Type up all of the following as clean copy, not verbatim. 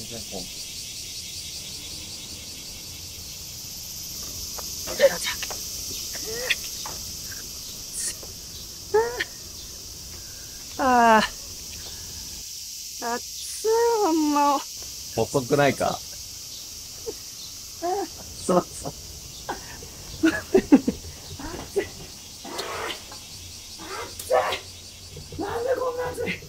ああ、熱いほんま。 細くないか？ そうそう。なんでこんな熱い。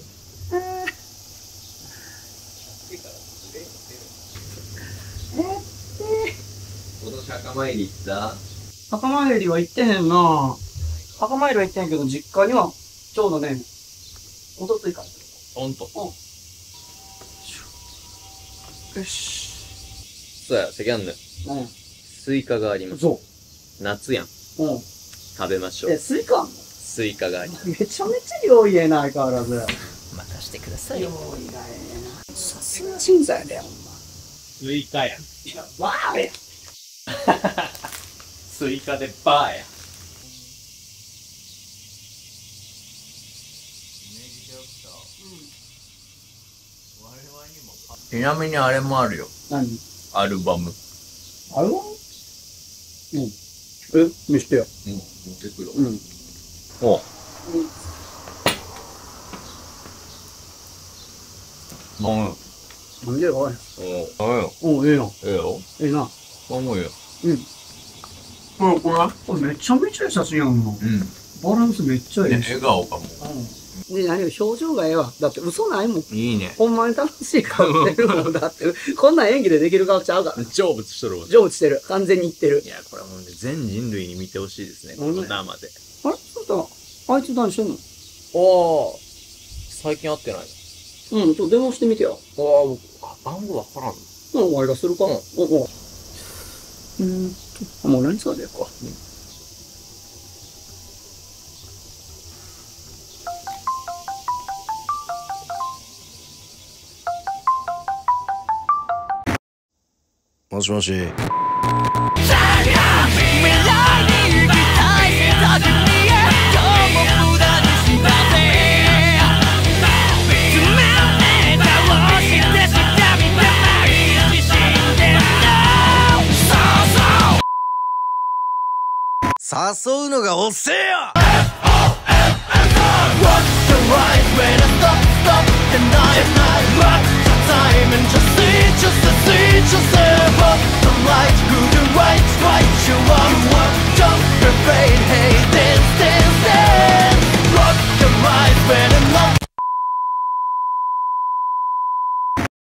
今年墓参り行った？ 墓参りは行ってへんな。墓参りは行ってへんけど、実家には、ちょうどね、おとついから。 ほんと。 よし。 そうや、関あんのよ。スイカがあります。 そ夏やん。 う。 食べましょう。 スイカあんの？ スイカがあります。 めちゃめちゃ用意えな、相変わらず。 任してください用よ。 意がええな。さすが審査やで、ほんま。 スイカやん。 いや、わーや。 スイカでバーや。ちなみにあれもあるよ。 何？ アルバム。 あれは？見してよ。 持ってくる。おう。 なんでよ、おい。 おう。 ええやん。 ええよ。 ええな。 思うよ。 これめちゃめちゃいい写真やんな。バランスめっちゃいい。 笑顔がもで、何よ、表情がええわ。だって嘘ないもん。 う。いいね。 ほんまに楽しい顔してるもん。だって、こんなん演技でできる顔ちゃうから。 成仏しとるわ。 成仏してる。完全にいってる。 いや、これもうね、全人類に見てほしいですね。この生で。 あれそうしたら、あいつ何してんの？ ああ、最近会ってないうん、ちょっと電話してみてよ。 番号わからんの。 お前がするか？もう何それでいこう。 もしもし。誘うのが遅えよ。